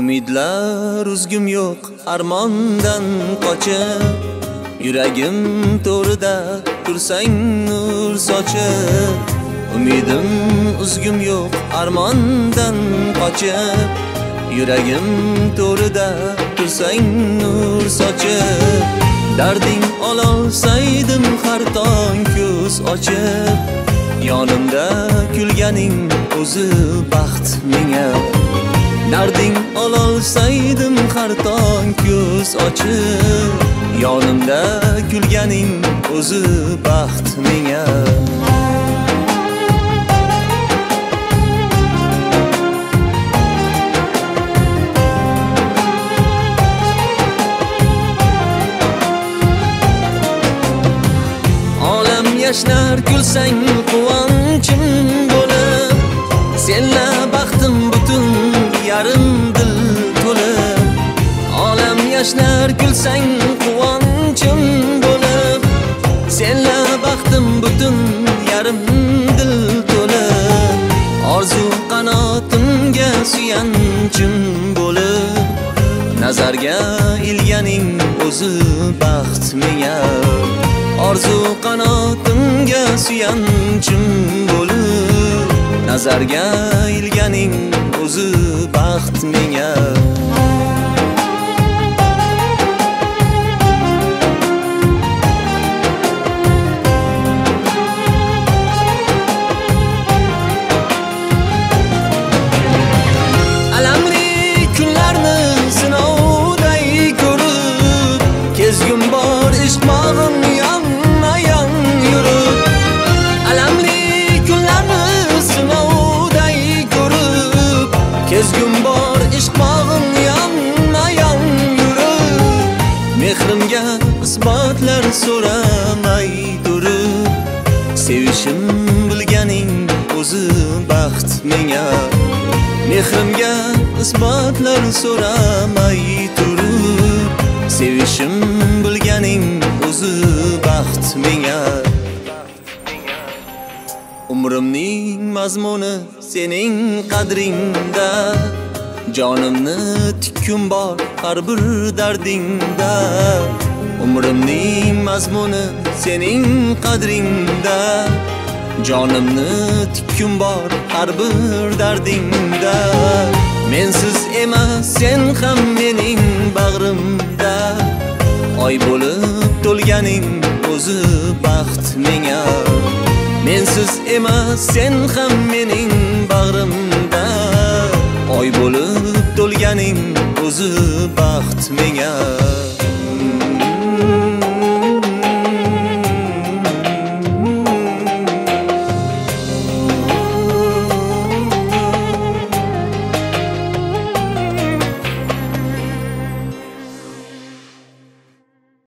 Umidlar uzgum yo'q armondan qochib, yuragim to'rida tursang nur sochib. Umidim uzgum yo'q armondan qochib, yuragim to'rida tursang nur sochib. Darding ololsaydim har tong ko'z ochib, yonimda kulganing o'zi baxt menga. Darding ololsaydim har tong ko'z ochib, yonimda kulganing o'zi baxt menga. Olam yashnar kulsang quvonchim bo'lib, senla baxtim butun yarim dil to'lib. Olam yashnar kulsang quvonchim bo'lib, senla baxtim butun yarim dil to'lib. Orzu qanotimga suyanchim bo'lib, nazarga ilganing o'zi baxt menga. Orzu qanotimga suyanchim bo'lib, nazarga ilganing o'zi baxt menga. Alamli kunlarni sinovday ko'rib, kezgum bor ishq bog'im yonma-yon yurib. Alamli kunlarni sinovday ko'rib, kezgum bor ishq bog'im yonma-yon yurib. Mehrimga isbotlar so'ramay turib, sevishim bilganing o'zi baxt menga. Mehrimga isbotlar so'ramay turib, sevishim bilganing o'zi baxt menga. Umrimning mazmuni sening qadringda, jonimni tikkum bor har bir dardingda. Umrimning mazmuni sening qadringda, jonimni tikkum bor har bir dardingda. Mensiz emas sen ham mening bag'rimda, oy bo'lib to'lganing o'zi baxt menga. Mensiz emas sen ham mening bag'rimda, oy bo'lib to'lganing o'zi baxt menga.